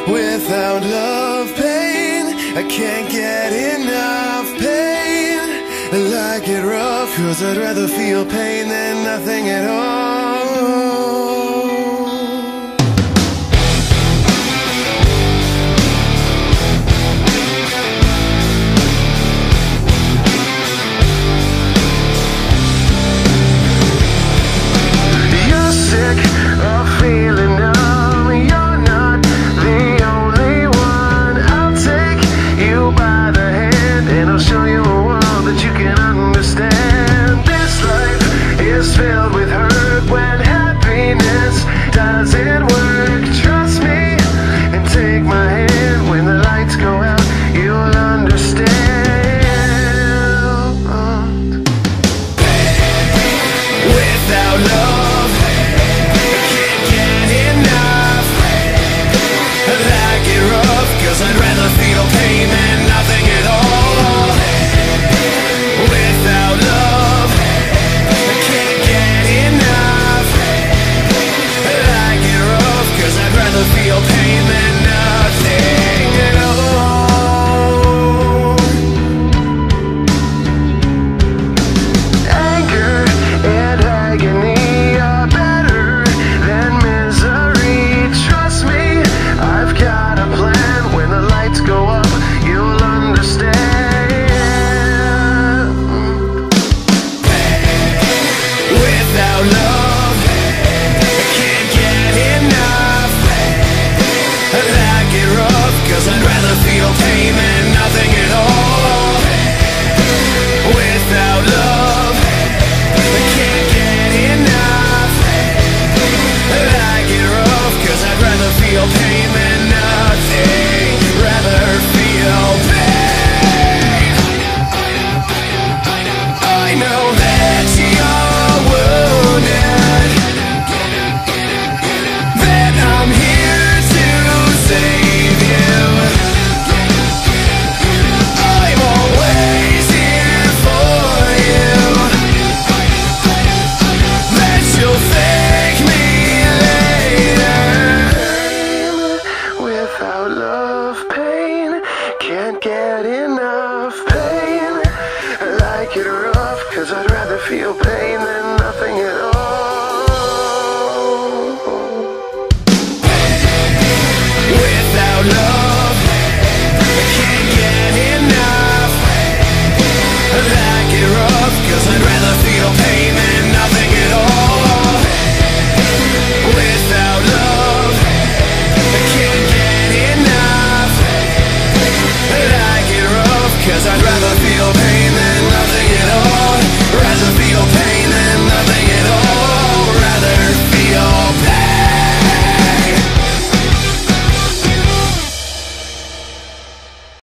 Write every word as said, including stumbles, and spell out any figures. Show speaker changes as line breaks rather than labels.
Without love, pain, I can't get enough pain. I like it rough, cause I'd rather feel pain than nothing at all. You're sick of feeling numb. You're not the only one. I'll take you by the hand and I'll show you a world that you can understand. This life is filled with hurt when happiness doesn't work. Trust me and take my hand. When the lights go out, you'll understand. Without love, I can't get enough. I like it rough, cause I'd rather feel pain than nothing at all. Without love, I can't get enough. I like it rough, cause I'd rather feel pain than nothing at all. Anger and agony are better than misery. Trust me, I've got a plan. When the lights go up, you'll understand. Without love, I can't get enough. I like it rough, cause I'd rather feel pain than nothing at all. Without love, I can't get enough. I like it rough, cause I'd rather feel pain than nothing. Rather feel pain. I know that you're wounded, that I'm here to save you. I'm always here for you. That you'll thank me later. Without love, pain, can't get enough pain. I like it rough, cause I'd rather feel pain